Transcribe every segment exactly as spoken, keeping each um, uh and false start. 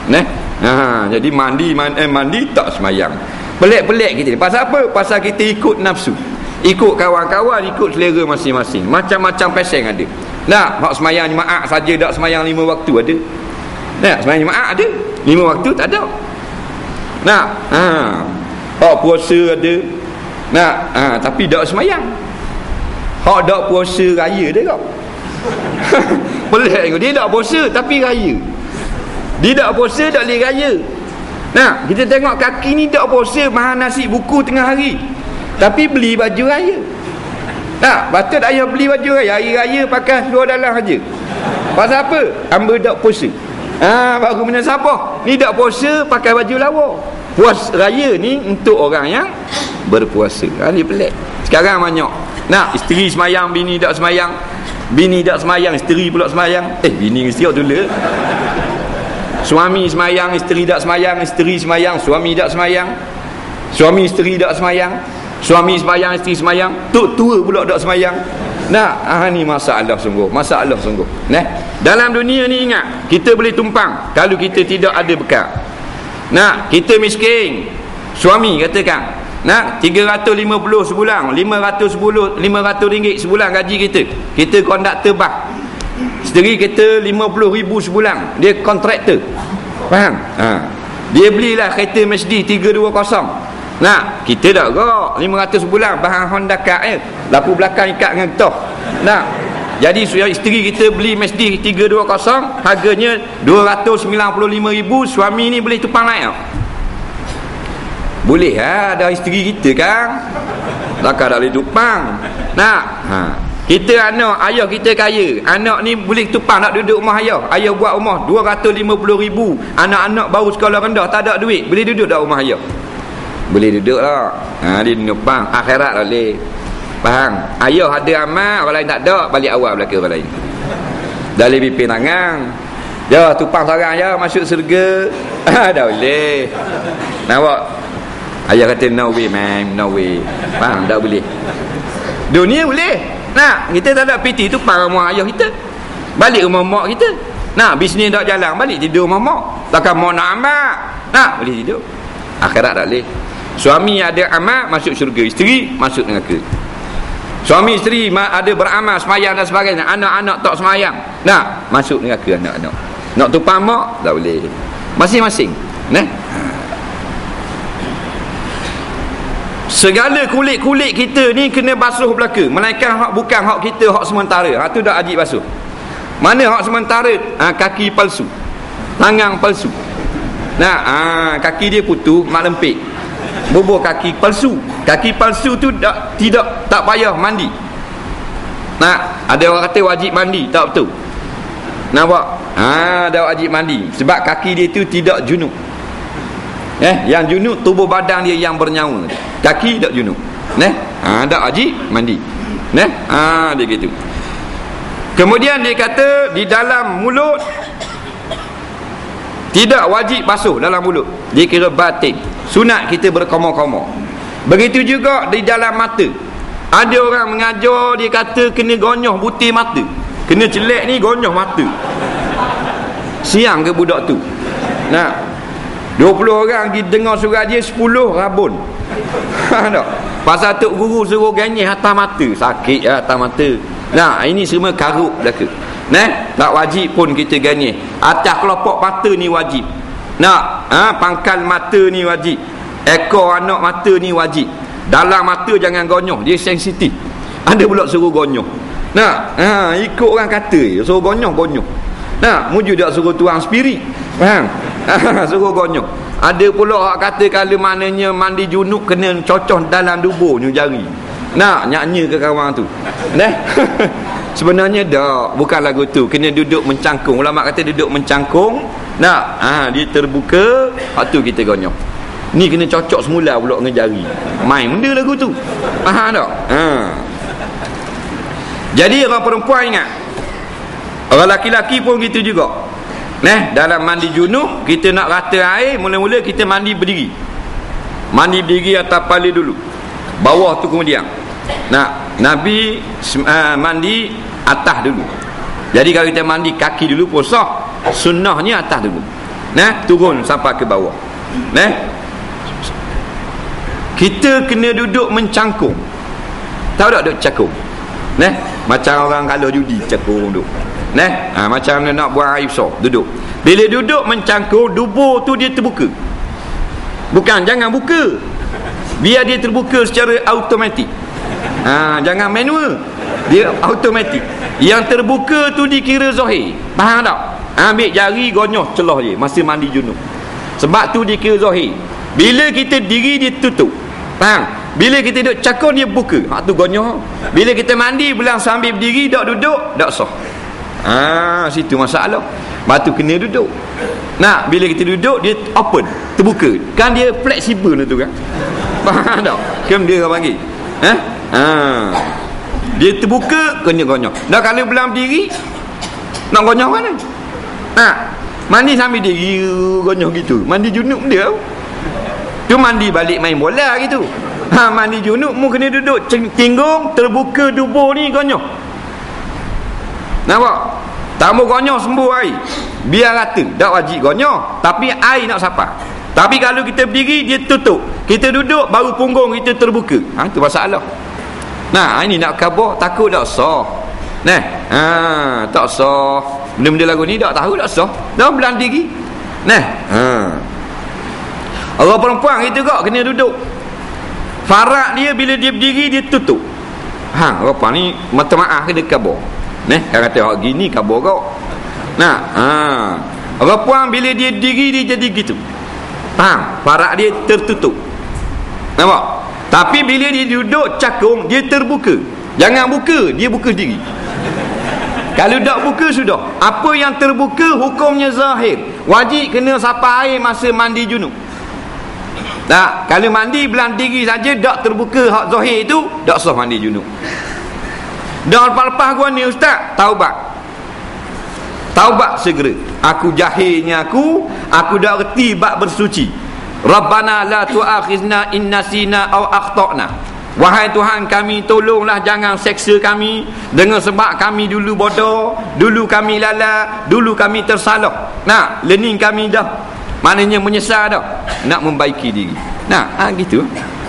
Neh. Ha, jadi mandi mandi, eh, mandi tak semayang. Pelik-pelik kita. Pasal apa? Pasal kita ikut nafsu. Ikut kawan-kawan, ikut selera masing-masing. Macam-macam peseng ada. Nak hak semayang jemaah saja, tak semayang lima waktu ada. Nak semayang jemaah ada, lima waktu tak ada. Nak ha, hak puasa ada. Nak ha, tapi tak semayang. Hak tak puasa raya dia kau. Pelik, dia tak puasa tapi raya. Dia tak puasa tak boleh raya. Nah, kita tengok kaki ni tak puasa, makan nasi buku tengah hari, tapi beli baju raya. Nah, patut ayah beli baju raya. Hari raya pakai seluar dalam saja. Pasal apa? Hamba tak puasa. Ah, baru menyesabah. Ni tak puasa pakai baju lawa. Puas raya ni untuk orang yang berpuasa. Ha, ni pelik. Sekarang banyak. Nah, isteri semayang, bini tak semayang. Bini tak semayang, isteri pula semayang. Eh, bini isteri tu dulu. Suami semayang, isteri tak semayang. Isteri semayang, suami tak semayang. Suami isteri tak semayang. Suami semayang, isteri semayang. Tok tua pula tak semayang. Nah, ah ni masalah sungguh, masalah sungguh. Nah, dalam dunia ni ingat, kita boleh tumpang kalau kita tidak ada bekal. Nah, kita miskin. Suami katakan, nak tiga ratus lima puluh sebulan, lima ratus sepuluh, lima ratus ringgit sebulan gaji kita. Kita konduktor bas. Isteri kita lima puluh ribu sebulan. Dia kontraktor. Faham? Ha. Dia belilah kereta Mercedes tiga dua kosong. Nah, kita tak gerak lima ratus sebulan bahan Honda Cut je. Lampu belakang ikat dengan getah. Nah. Jadi isteri kita beli Mercedes tiga dua kosong, harganya dua ratus sembilan puluh lima ribu, suami ni boleh tupang naik tak? Boleh ha, ada isteri kita kan. Takkan tak boleh tupang. Nah, ha. Kita anak, ayah kita kaya. Anak ni boleh tupang nak duduk rumah ayah. Ayah buat rumah dua ratus lima puluh ribu. Anak-anak baru sekolah rendah, tak ada duit. Boleh duduk tak rumah ayah? Boleh duduk lah. Ha, dia tupang. Akhirat tak boleh. Faham? Ayah ada amal, orang lain tak ada, balik awal belakang orang lain. Dari pimpin tangan. Ya, tupang seorang ya, masuk surga. Ha, dah boleh. Nampak? Ayah kata no way man, no way. Faham? Tak boleh. Dunia boleh. Nah, kita tak ada P T tu para rumah ayah kita. Balik rumah mak kita. Nah, bisnes tak jalan, balik tidur rumah mak. Takkan mak nak amal. Nah, boleh tidur. Akhirat tak boleh. Suami ada amal, masuk syurga. Isteri masuk neraka. Suami isteri ada beramal, semayang dan sebagainya. Anak-anak tak semayang. Nah, masuk neraka anak-anak. Nak tupang mak, tak boleh. Masing-masing. Nah. Segala kulit-kulit kita ni kena basuh belaka. Melainkan hak bukan hak kita, hak sementara. Hak tu dah ajib basuh. Mana hak sementara? Ha, kaki palsu, tangan palsu. Nah, ha, kaki dia putus, mak lempik. Bubuh kaki palsu. Kaki palsu tu tak, tidak tak payah mandi. Nah, ada orang kata wajib mandi, tak betul. Nampak? Ha, ada wajib mandi sebab kaki dia tu tidak junub. Eh, yang junub tubuh badan dia yang bernyawa. Kaki tak junub. Neh, ha, tak wajib mandi. Neh, ha, dia gitu. Kemudian dia kata di dalam mulut tidak wajib basuh dalam mulut. Dia kira batin. Sunat kita berkomor-komor. Begitu juga di dalam mata. Ada orang mengajar dia kata kena gonyoh butir mata. Kena celek ni gonyoh mata. Siang ke budak tu. Nah, dua puluh orang pergi dengar surat dia, sepuluh rabun. Ha tak? Pasal tok guru suruh ganyih atas mata, sakit lah atas mata. Nah, ini semua karut belaka. Nah, tak wajib pun kita ganyih. Atas kelopak mata ni wajib. Nak, ha, pangkal mata ni wajib. Ekor anak mata ni wajib. Dalam mata jangan gonyoh, dia sensitif. Ada pula suruh gonyoh. Nah, ha, ikut orang kata, suruh gonyoh gonyoh. Nah, muju tak suruh tuang spirit. Faham? Suruh gonyoh. Ada pula orang kata kalau maknanya mandi junub kena cocok dalam duburnya jari. Nak nyanyi ke kawan tu. Nah. Sebenarnya tak, bukan lagu tu. Kena duduk mencangkung. Ulama kata duduk mencangkung. Nak, ha, dia terbuka, waktu kita gonyoh. Ni kena cocok semula pula dengan jari. Main benda lagu tu. Faham tak? Ha. Jadi orang perempuan ingat, orang laki-laki pun gitu juga. Nah, dalam mandi junub kita nak rata air, mula-mula kita mandi berdiri. Mandi berdiri atas kepala dulu. Bawah tu kemudian. Nah, Nabi uh, mandi atas dulu. Jadi kalau kita mandi kaki dulu pun sah. Sunnahnya atas dulu. Nah, turun sampai ke bawah. Nah, kita kena duduk mencangkung. Tahu tak duduk cangkung? Nah, macam orang kalau judi cangkung duduk. Nah, ha, macam nak buat air besar, duduk. Bila duduk mencangkung, dubur tu dia terbuka. Bukan, jangan buka. Biar dia terbuka secara automatik. Ha, jangan manual. Dia automatik. Yang terbuka tu dikira zahir. Faham tak? Ambil jari gonyoh celah je masa mandi junub. Sebab tu dikira zahir. Bila kita diri dia tutup. Faham? Bila kita duduk cakap dia buka. Ha tu gonyoh. Bila kita mandi belang sambil berdiri dak duduk dak sah. Ha situ masalah. Batu kena duduk. Nah, bila kita duduk dia open, terbuka. Kan dia fleksibel tu kan. Faham tak? Kem dia orang panggil. Eh? Ha. Dia terbuka kena gonyoh. Dah kalau belang berdiri nak gonyoh mana? Ha. Mandi sambil diri gonyoh gitu. Mandi junub dia. Tu mandi balik main bola gitu. Ha, mandi junub mu kena duduk tinggung terbuka dubur ni gonyoh. Nampak? Tak mau gonyoh sembuh air. Biar rata, tak wajib gonyoh, tapi air nak sapa. Tapi kalau kita berdiri dia tutup. Kita duduk baru punggung kita terbuka. Ha, tu masalah. Nah, ini nak khabar takut tak sah. Nah, ha, tak sah. Benda-benda lagu ni tak tahu tak sah. Dah belang diri. Nah, ha. Orang perempuan itu kok kena duduk. Farak dia bila dia berdiri dia tutup. Ha, apa ni mata maaf kena khabar. Nah, kalau kata hak gini khabar kau. Nah, ha. Orang puan bila dia diri dia jadi gitu. Faham? Farak dia tertutup. Nampak? Tapi bila dia duduk cakung dia terbuka. Jangan buka, dia buka diri. Kalau tak buka sudah. Apa yang terbuka hukumnya zahir. Wajib kena sapa air masa mandi junub. Tak, kalau mandi belang diri saja tak terbuka hak zahir itu, tak sah mandi junub. Dah lepas-lepas gua ni ustaz, taubat. Taubat segera. Aku jahilnya aku, aku dah reti bab bersuci. Rabbana la tu'akhizna in nasina aw akhtana. Wahai Tuhan kami, tolonglah jangan seksa kami dengan sebab kami dulu bodoh, dulu kami lala, dulu kami tersalah. Nah, learning kami dah. Maknanya menyesal dah. Nak membaiki diri. Nah, ha, gitu.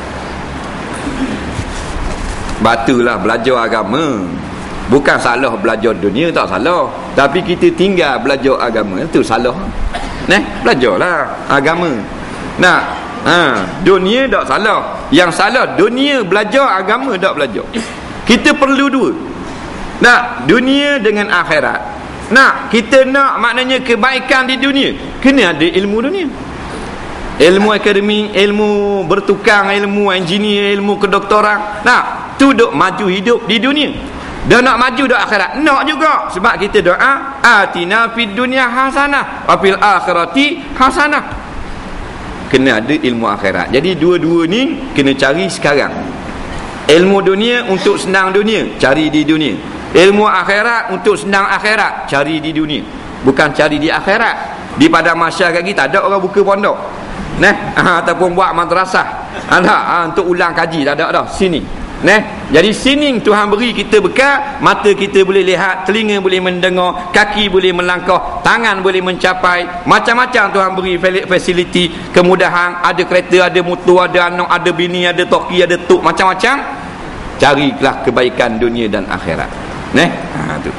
Batulah belajar agama. Bukan salah belajar dunia, tak salah. Tapi kita tinggal belajar agama, itu salah. Nah, belajarlah agama. Nah, ha, dunia tak salah. Yang salah dunia belajar, agama tak belajar. Kita perlu dua. Nah, dunia dengan akhirat. Nah, kita nak maknanya kebaikan di dunia, kena ada ilmu dunia. Ilmu akademik, ilmu bertukang, ilmu engineer, ilmu kedoktoran. Nah, tu duk maju hidup di dunia. Dah nak maju dak akhirat. Nak juga sebab kita doa atina fid dunya hasanah wa fil akhirati hasanah. Kena ada ilmu akhirat. Jadi dua-dua ni kena cari sekarang. Ilmu dunia untuk senang dunia, cari di dunia. Ilmu akhirat untuk senang akhirat, cari di dunia. Bukan cari di akhirat. Di padang masyarakat kita ada orang buka pondok. Nah, ha, ataupun buat madrasah. Ada ha, untuk ulang kaji, tak ada dah. Sini. Nah, jadi sini Tuhan beri kita bekal, mata kita boleh lihat, telinga boleh mendengar, kaki boleh melangkah, tangan boleh mencapai, macam-macam Tuhan beri fasiliti, kemudahan, ada kereta, ada motor, ada anak, ada bini, ada toki, ada tok, macam-macam. Carilah kebaikan dunia dan akhirat. Nah, ha tu.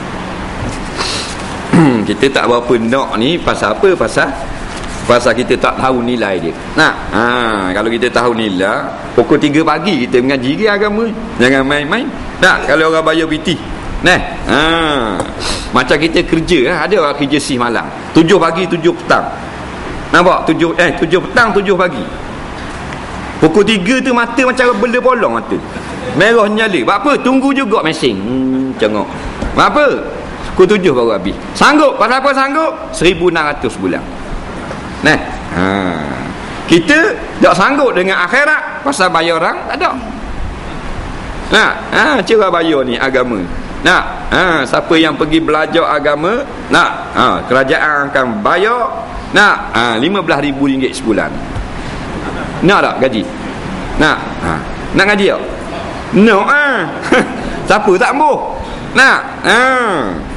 Kita tak berapa nak ni pasal apa? Pasal pasal kita tak tahu nilai dia. Nah, ha, kalau kita tahu nilai, pukul tiga pagi kita mengaji ke agama. Jangan main-main. Tak, kalau orang bayar P T. Nah, ha, macam kita kerja, ada orang kerja sih malam. tujuh pagi, tujuh petang. Nampak? tujuh eh tujuh petang, tujuh pagi. Pukul tiga tu mata macam benda bolong mata. Merah nyala. Buat apa? Tunggu juga mesin. Hmm, cengok. Buat apa? Pukul tujuh baru habis. Sanggup? Pasal apa sanggup? seribu enam ratus bulan. Nah, ha. Kita tak sanggup dengan akhirat pasal bayar orang tak ada. Nah, ha, cara bayar ni agama. Nah, ha, siapa yang pergi belajar agama, nah, ha, kerajaan akan bayar nah, ha, lima belas ribu ringgit sebulan. Nak tak gaji? Nak, ha. Nak gaji tak? Nak ah. Siapa tak ambuh? Nak, ha.